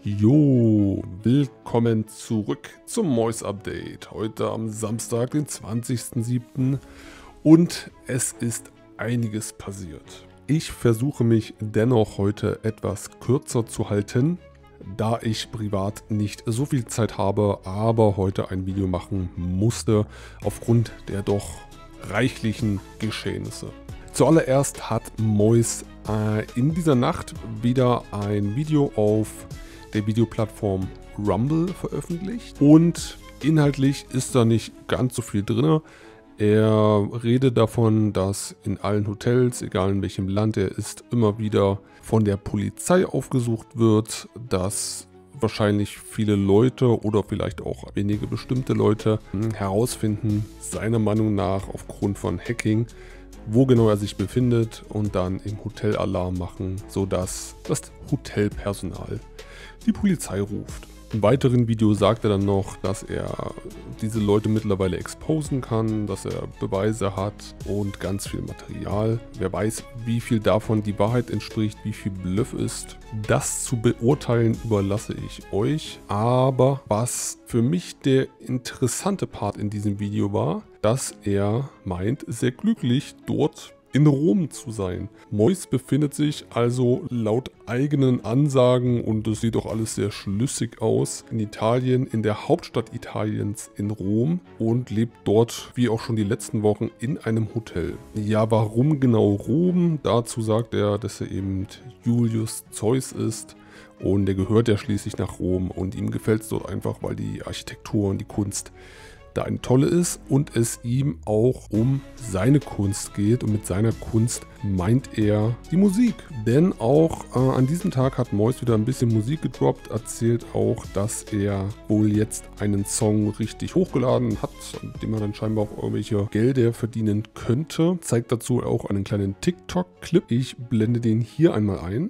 Jo, willkommen zurück zum Mois Update. Heute am Samstag, den 20.07. und es ist einiges passiert. Ich versuche mich dennoch heute etwas kürzer zu halten, da ich privat nicht so viel Zeit habe, aber heute ein Video machen musste aufgrund der doch reichlichen Geschehnisse. Zuallererst hat Mois in dieser Nacht wieder ein Video auf der Videoplattform Rumble veröffentlicht und inhaltlich ist da nicht ganz so viel drin. Er redet davon, dass in allen Hotels, egal in welchem Land er ist, immer wieder von der Polizei aufgesucht wird, dass wahrscheinlich viele Leute oder vielleicht auch wenige bestimmte Leute herausfinden, seiner Meinung nach aufgrund von Hacking, wo genau er sich befindet und dann im Hotel Alarm machen, sodass das Hotelpersonal die Polizei ruft. Im weiteren Video sagt er dann noch, dass er diese Leute mittlerweile exposen kann, dass er Beweise hat und ganz viel Material. Wer weiß, wie viel davon die Wahrheit entspricht, wie viel Bluff ist. Das zu beurteilen überlasse ich euch. Aber was für mich der interessante Part in diesem Video war, dass er meint, sehr glücklich dort in Rom zu sein. Mois befindet sich also laut eigenen Ansagen, und es sieht auch alles sehr schlüssig aus, in Italien, in der Hauptstadt Italiens in Rom und lebt dort, wie auch schon die letzten Wochen, in einem Hotel. Ja, warum genau Rom? Dazu sagt er, dass er eben Julius Zeus ist. Und er gehört ja schließlich nach Rom und ihm gefällt es dort einfach, weil die Architektur und die Kunst da eine tolle ist und es ihm auch um seine Kunst geht, und mit seiner Kunst meint er die Musik. Denn auch an diesem Tag hat Mois wieder ein bisschen Musik gedroppt, erzählt auch, dass er wohl jetzt einen Song richtig hochgeladen hat, an dem er dann scheinbar auch irgendwelche Gelder verdienen könnte. Zeigt dazu auch einen kleinen TikTok-Clip. Ich blende den hier einmal ein.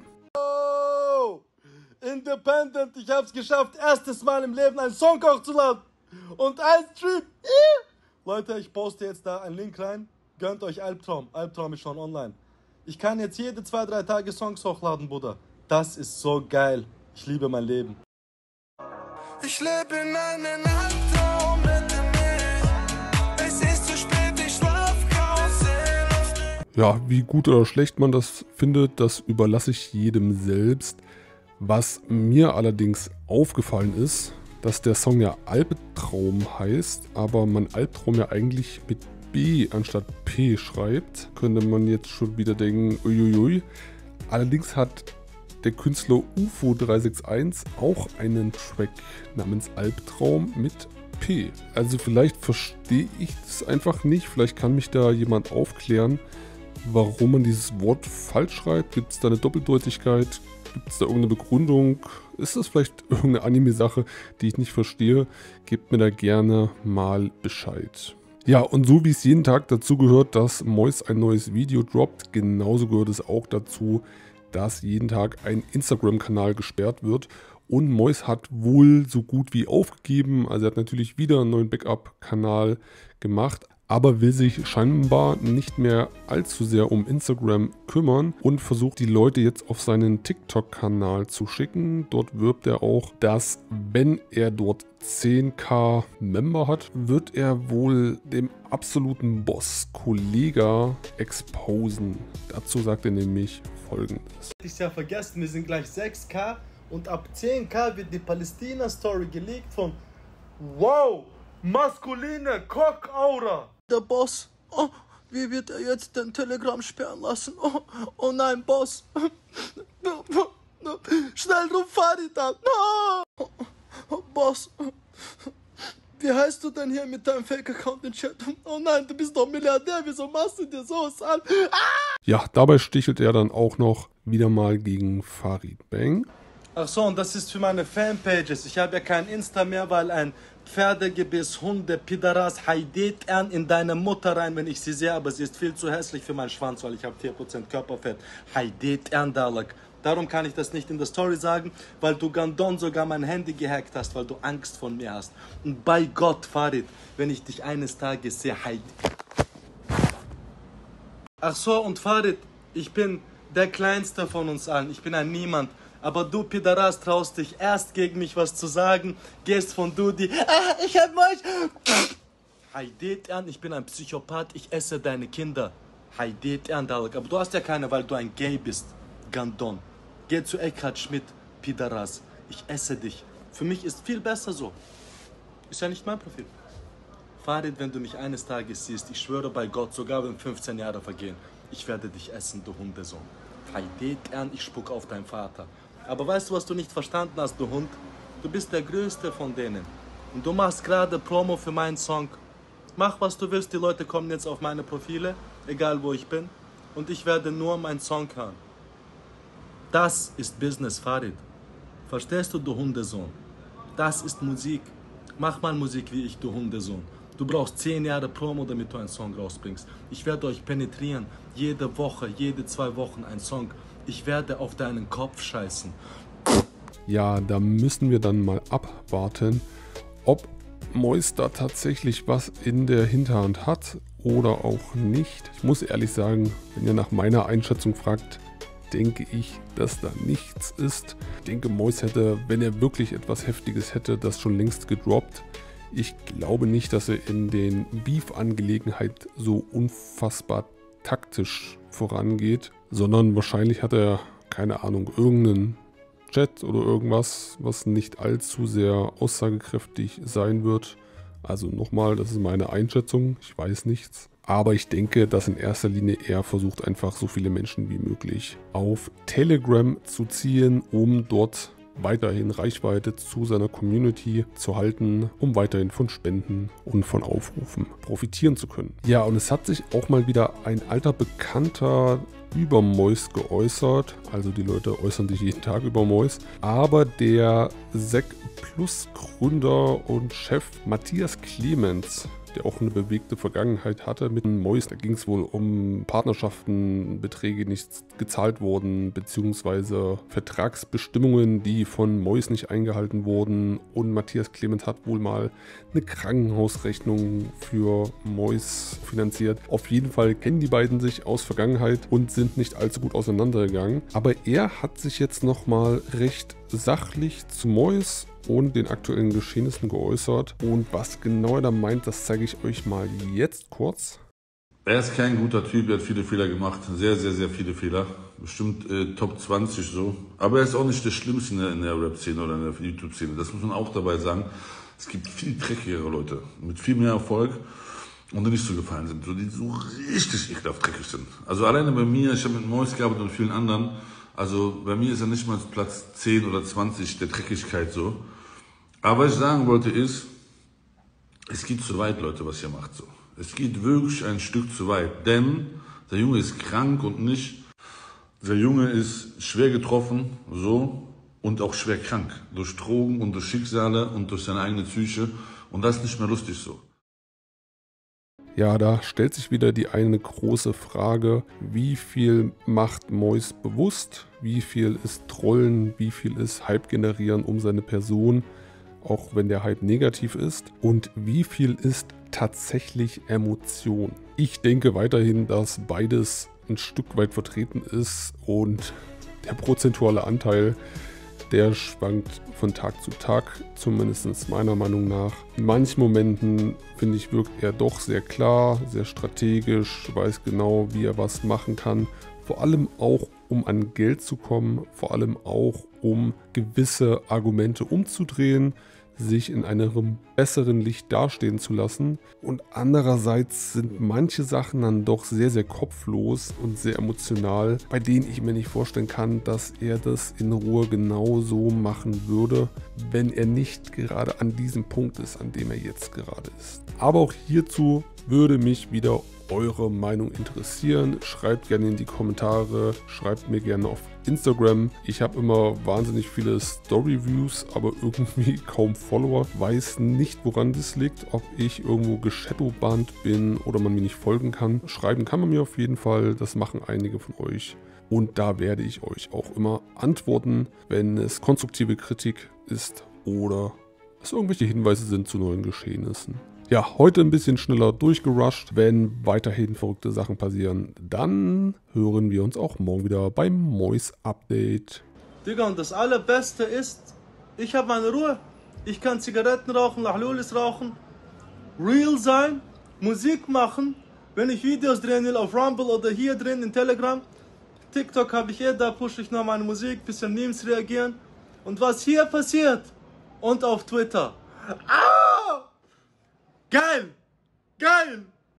Oh, Independent, ich hab's geschafft, erstes Mal im Leben einen Song hochzuladen. Und ein Stream. Leute, ich poste jetzt da einen Link rein. Gönnt euch Albtraum. Albtraum ist schon online. Ich kann jetzt jede 2-3 Tage Songs hochladen, Bruder. Das ist so geil. Ich liebe mein Leben. Ich lebe in einem Albtraum mit mir. Es ist zu spät, ich schlaf kaum. Ja, wie gut oder schlecht man das findet, das überlasse ich jedem selbst. Was mir allerdings aufgefallen ist, dass der Song ja Albtraum heißt, aber man Albtraum ja eigentlich mit B anstatt P schreibt, könnte man jetzt schon wieder denken, uiuiui. Allerdings hat der Künstler UFO361 auch einen Track namens Albtraum mit P. Also vielleicht verstehe ich das einfach nicht, vielleicht kann mich da jemand aufklären, warum man dieses Wort falsch schreibt. Gibt es da eine Doppeldeutigkeit? Gibt es da irgendeine Begründung? Ist das vielleicht irgendeine Anime-Sache, die ich nicht verstehe? Gebt mir da gerne mal Bescheid. Ja, und so wie es jeden Tag dazu gehört, dass Mois ein neues Video droppt, genauso gehört es auch dazu, dass jeden Tag ein Instagram-Kanal gesperrt wird. Und Mois hat wohl so gut wie aufgegeben. Also er hat natürlich wieder einen neuen Backup-Kanal gemacht, aber will sich scheinbar nicht mehr allzu sehr um Instagram kümmern und versucht die Leute jetzt auf seinen TikTok-Kanal zu schicken. Dort wirbt er auch, dass wenn er dort 10.000 Member hat, wird er wohl dem absoluten Boss Kollega exposen. Dazu sagt er nämlich Folgendes. Ich ja vergessen, wir sind gleich 6.000 und ab 10.000 wird die Palästina-Story gelegt von wow, maskuline Cock-Aura. Der Boss, oh, wie wird er jetzt den Telegram sperren lassen? Oh, oh nein, Boss. Schnell ruf Farid an. Oh, Boss, wie heißt du denn hier mit deinem Fake-Account im Chat? Oh nein, du bist doch Milliardär, wieso machst du dir sowas an? Ja, dabei stichelt er dann auch noch wieder mal gegen Farid Bang. Ach so, und das ist für meine Fanpages. Ich habe ja kein Insta mehr, weil ein Pferdegebiss, Hunde, Pidaras, heidet in deine Mutter rein, wenn ich sie sehe, aber sie ist viel zu hässlich für meinen Schwanz, weil ich habe 4% Körperfett. Heidet Dalek. Darum kann ich das nicht in der Story sagen, weil du Gandon sogar mein Handy gehackt hast, weil du Angst von mir hast. Und bei Gott, Farid, wenn ich dich eines Tages sehe, Heidet. Ach so, und Farid, ich bin der Kleinste von uns allen. Ich bin ein Niemand. Aber du, Pidaras, traust dich erst gegen mich was zu sagen, gehst von Dudi, ich hab Mäusch. Haydet an, ich bin ein Psychopath, ich esse deine Kinder. Haydet an, aber du hast ja keine, weil du ein Gay bist. Gandon. Geh zu Eckhard Schmidt, Pidaras. Ich esse dich. Für mich ist viel besser so. Ist ja nicht mein Profil. Farid, wenn du mich eines Tages siehst, ich schwöre bei Gott, sogar wenn 15 Jahre vergehen, ich werde dich essen, du Hundesohn. Haydet an, ich spuck auf deinen Vater. Aber weißt du, was du nicht verstanden hast, du Hund? Du bist der Größte von denen. Und du machst gerade Promo für meinen Song. Mach, was du willst, die Leute kommen jetzt auf meine Profile, egal wo ich bin, und ich werde nur meinen Song hören. Das ist Business, Farid. Verstehst du, du Hundesohn? Das ist Musik. Mach mal Musik wie ich, du Hundesohn. Du brauchst 10 Jahre Promo, damit du einen Song rausbringst. Ich werde euch penetrieren. Jede Woche, jede 2 Wochen ein Song. Ich werde auf deinen Kopf scheißen. Ja, da müssen wir dann mal abwarten, ob Mois da tatsächlich was in der Hinterhand hat oder auch nicht. Ich muss ehrlich sagen, wenn ihr nach meiner Einschätzung fragt, denke ich, dass da nichts ist. Ich denke, Mois hätte, wenn er wirklich etwas Heftiges hätte, das schon längst gedroppt. Ich glaube nicht, dass er in den Beef-Angelegenheit so unfassbar taktisch vorangeht, sondern wahrscheinlich hat er, keine Ahnung, irgendeinen Chat oder irgendwas, was nicht allzu sehr aussagekräftig sein wird. Also nochmal, das ist meine Einschätzung, ich weiß nichts. Aber ich denke, dass in erster Linie er versucht, einfach so viele Menschen wie möglich auf Telegram zu ziehen, um dort weiterhin Reichweite zu seiner Community zu halten, um weiterhin von Spenden und von Aufrufen profitieren zu können. Ja, und es hat sich auch mal wieder ein alter Bekannter über Mois geäußert. Also die Leute äußern sich jeden Tag über Mois. Aber der Sec Plus Gründer und Chef Matthias Clemens, der auch eine bewegte Vergangenheit hatte mit Mois. Da ging es wohl um Partnerschaften, Beträge nicht gezahlt wurden, beziehungsweise Vertragsbestimmungen, die von Mois nicht eingehalten wurden. Und Matthias Clemens hat wohl mal eine Krankenhausrechnung für Mois finanziert. Auf jeden Fall kennen die beiden sich aus Vergangenheit und sind nicht allzu gut auseinandergegangen. Aber er hat sich jetzt nochmal recht sachlich zu Mois und den aktuellen Geschehnissen geäußert. Und was genau er da meint, das zeige ich euch mal jetzt kurz. Er ist kein guter Typ, er hat viele Fehler gemacht, sehr, sehr, sehr viele Fehler. Bestimmt Top 20 so. Aber er ist auch nicht der Schlimmste in der Rap-Szene oder in der YouTube-Szene. Das muss man auch dabei sagen. Es gibt viel dreckigere Leute mit viel mehr Erfolg und die nicht so gefallen sind, so, die so richtig ekelhaft dreckig sind. Also alleine bei mir, ich habe mit Mois gearbeitet und vielen anderen, also bei mir ist er nicht mal Platz 10 oder 20 der Dreckigkeit so. Aber was ich sagen wollte ist, es geht zu weit, Leute, was ihr macht so. Es geht wirklich ein Stück zu weit, denn der Junge ist krank und nicht, der Junge ist schwer getroffen, so, und auch schwer krank. Durch Drogen und durch Schicksale und durch seine eigene Psyche und das ist nicht mehr lustig so. Ja, da stellt sich wieder die eine große Frage, wie viel macht Mois bewusst, wie viel ist Trollen, wie viel ist Hype generieren um seine Person, auch wenn der Hype negativ ist, und wie viel ist tatsächlich Emotion. Ich denke weiterhin, dass beides ein Stück weit vertreten ist und der prozentuale Anteil, der schwankt von Tag zu Tag, zumindest meiner Meinung nach. In manchen Momenten, finde ich, wirkt er doch sehr klar, sehr strategisch, weiß genau, wie er was machen kann. Vor allem auch, um an Geld zu kommen, vor allem auch, um gewisse Argumente umzudrehen, sich in einem besseren Licht dastehen zu lassen. Und andererseits sind manche Sachen dann doch sehr, sehr kopflos und sehr emotional, bei denen ich mir nicht vorstellen kann, dass er das in Ruhe genau so machen würde, wenn er nicht gerade an diesem Punkt ist, an dem er jetzt gerade ist. Aber auch hierzu würde mich wieder eure Meinung interessieren. Schreibt gerne in die Kommentare, schreibt mir gerne auf Instagram. Ich habe immer wahnsinnig viele Story-Views, aber irgendwie kaum Follower. Weiß nicht, woran das liegt, ob ich irgendwo geshadowbannt bin oder man mir nicht folgen kann. Schreiben kann man mir auf jeden Fall, das machen einige von euch. Und da werde ich euch auch immer antworten, wenn es konstruktive Kritik ist oder es irgendwelche Hinweise sind zu neuen Geschehnissen. Ja, heute ein bisschen schneller durchgerusht. Wenn weiterhin verrückte Sachen passieren, dann hören wir uns auch morgen wieder beim Mois Update. Digga, und das Allerbeste ist, ich habe meine Ruhe. Ich kann Zigaretten rauchen, Lachlulis rauchen, real sein, Musik machen. Wenn ich Videos drehen will auf Rumble oder hier drin in Telegram, TikTok habe ich da pushe ich noch meine Musik, bisschen Memes reagieren. Und was hier passiert und auf Twitter. Ah! Geil! Geil!